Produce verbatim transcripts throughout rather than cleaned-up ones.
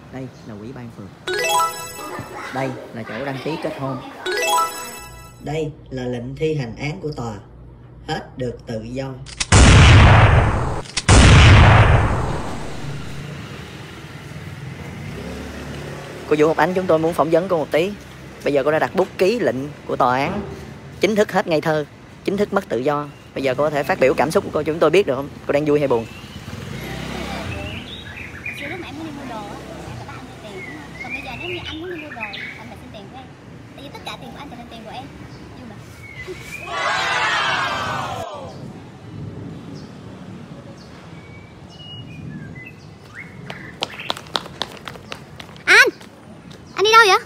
Đây là ủy ban phường. Đây là chỗ đăng ký kết hôn. Đây là lệnh thi hành án của tòa. Hết được tự do. Cô Vũ Ngọc Ánh, chúng tôi muốn phỏng vấn cô một tí. Bây giờ cô đã đặt bút ký lệnh của tòa án, chính thức hết ngây thơ, chính thức mất tự do. Bây giờ cô có thể phát biểu cảm xúc của cô cho chúng tôi biết được không? Cô đang vui hay buồn? Xưa lúc mà em muốn đi mua đồ á, các bạn đưa tiền đúng không? Còn bây giờ nếu như anh muốn đi mua đồ, anh phải xin tiền của em. Tại vì tất cả tiền của anh trở thành tiền của em. Vui mà. Anh! Anh đi đâu vậy?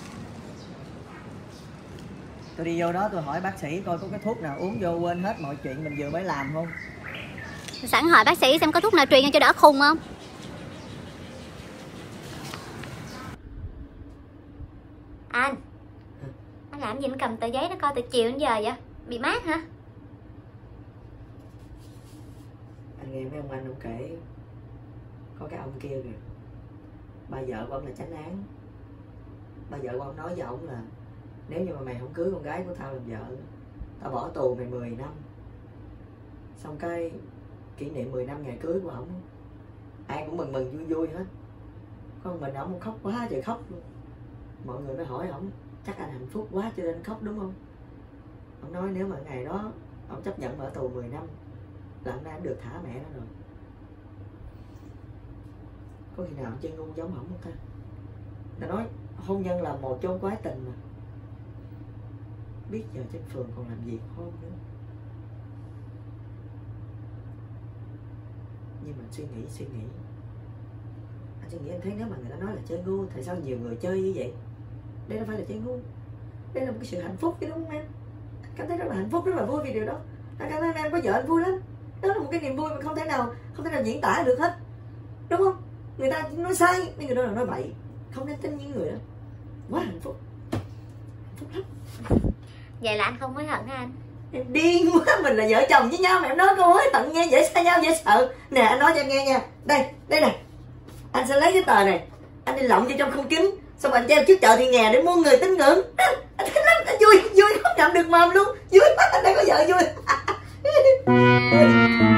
Tôi đi vô đó tôi hỏi bác sĩ coi có cái thuốc nào uống vô quên hết mọi chuyện mình vừa mới làm không. Sẵn hỏi bác sĩ xem có thuốc nào truyền cho đỡ khùng không? Anh, anh làm gì mà cầm tờ giấy nó coi từ chiều đến giờ vậy? Bị mát hả? Anh nghe mấy ông anh ông kể có cái ông kia kìa, ba vợ của ông là chánh án. Ba vợ của ông nói với ông là nếu như mà mày không cưới con gái của tao làm vợ, tao bỏ tù mày mười năm. Xong cái kỷ niệm mười năm ngày cưới của ổng, ai cũng mừng mừng vui vui hết, con mình ổng khóc quá trời khóc luôn. Mọi người mới hỏi ổng chắc anh hạnh phúc quá cho nên khóc đúng không? Ông nói nếu mà ngày đó ông chấp nhận ở tù mười năm là ông đã được thả mẹ nó rồi. Có khi nào ông chơi ngu giống ổng không ta? Ta nói hôn nhân là một chốn quái tình mà, biết giờ trên phường còn làm gì hôn nữa. Nhưng mà suy nghĩ suy nghĩ anh suy nghĩ anh thấy nếu mà người ta nói là chơi ngu, tại sao nhiều người chơi như vậy? Đây đâu phải là chơi ngu, đây là một cái sự hạnh phúc chứ đúng không em? Anh cảm thấy rất là hạnh phúc, rất là vui vì điều đó. Anh cảm thấy em có vợ anh vui lắm. Đó là một cái niềm vui mà không thể nào không thể nào diễn tả được hết, đúng không? Người ta nói sai, nhưng người đó là nói bậy, không nên tin những người đó. Quá hạnh phúc, hạnh phúc lắm. Vậy là anh không hối hận hả anh? Em điên quá, mình là vợ chồng với nhau mà em nói câu hối hận nghe dễ xa nhau dễ sợ. Nè anh nói cho em nghe nha, đây đây nè, anh sẽ lấy cái tờ này anh đi lộng vô trong khung kính, xong rồi anh treo trước chợ Thị Nghè để mua người tín ngưỡng. Anh thích lắm, anh vui vui không ngậm được mồm luôn, vui quá, anh đang có vợ vui.